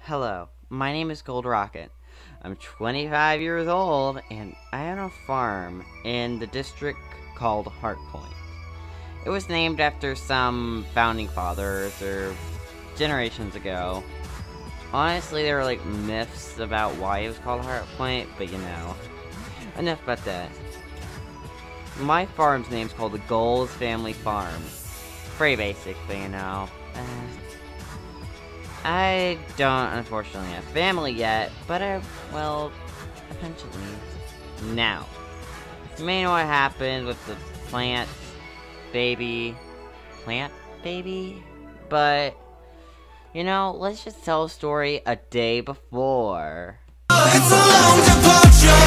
Hello, my name is Gold Rocket. I'm 25 years old, and I own a farm in the district called Heartpoint. It was named after some founding fathers, or generations ago. Honestly, there were like myths about why it was called Heartpoint, but you know, enough about that. My farm's name's called the Goals Family Farm. Pretty basic, but you know. I don't, unfortunately, have family yet, but well, eventually. Now, you may know what happened with the plant baby, but, you know, let's just tell a story a day before. It's a long departure.